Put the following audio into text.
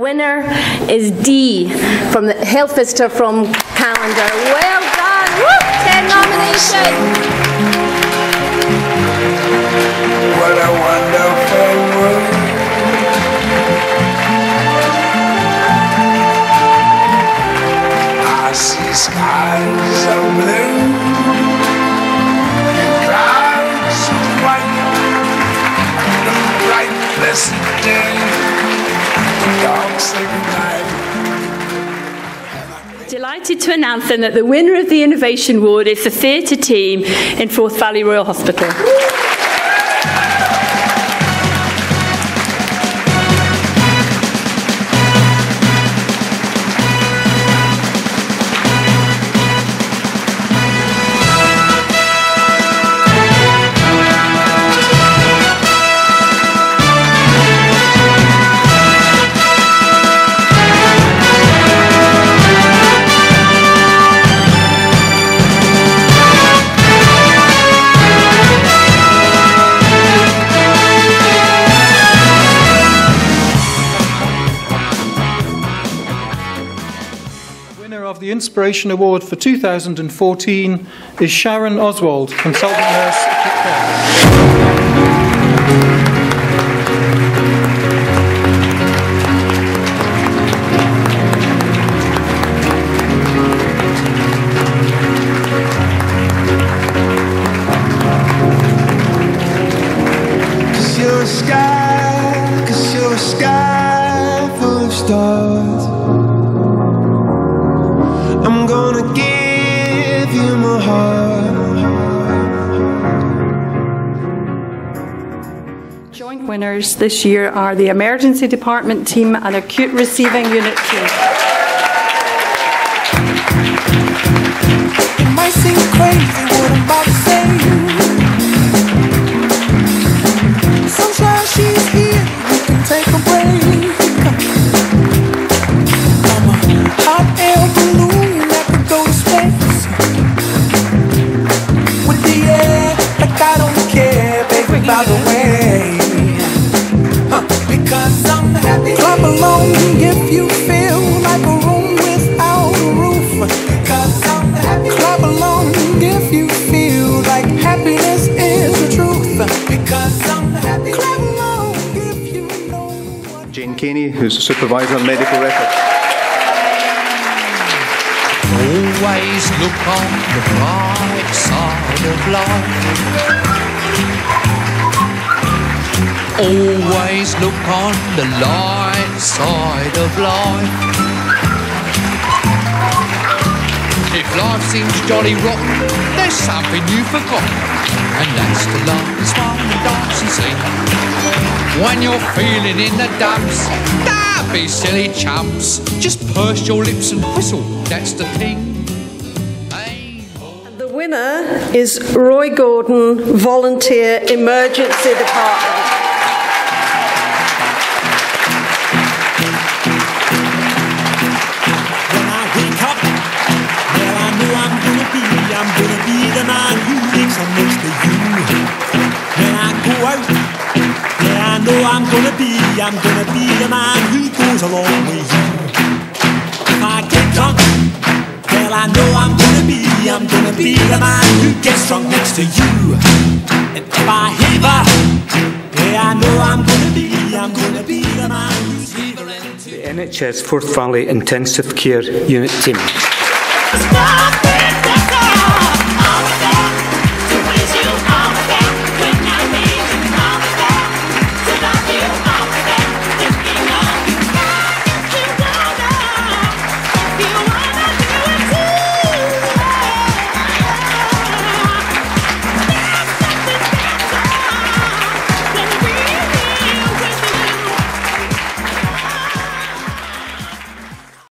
winner is D from the Health Visitor from Calendar. Well done! Woo! 10 nominations! What a wonderful world. I see skies of blue and clouds of white, the bright blessed day, the dark sacred night. Delighted to announce then that the winner of the Innovation Award is the theatre team in Forth Valley Royal Hospital. The Inspiration Award for 2014 is Sharon Oswald, Consultant Nurse Acute Care. Cause you're a sky full of stars. I'm gonna give you my heart. Joint winners this year are the Emergency Department team and Acute Receiving Unit team. It might seem crazy what I'm about to say. Sunshine, she's here, we can take a break. I'm a hot air balloon that could go to space with the air, like I don't care, baby, by the way. Because I'm happy. Clap along if you feel like a room without a roof. Because I'm happy. Clap along if you feel like happiness is the truth. Because I'm happy. Clap along if you know what. Jane Caney, who's a supervisor on medical record. Always look on the bright side of life. Always look on the light side of life. If life seems jolly rotten, there's something you've forgotten, and that's to laugh and smile and dance and sing. When you're feeling in the dumps, don't be silly chumps. Just purse your lips and whistle, that's the thing. The winner is Roy Gordon, Volunteer Emergency Department. I'm gonna be the man who makes a next to you. When I go out, yeah, I know I'm gonna be the man who goes along with you. If I get drunk, well, I know I'm gonna be the man who gets drunk next to you. And if I heaver, yeah, I know I'm gonna be the man who's heavering. The NHS Forth Valley Intensive Care Unit team.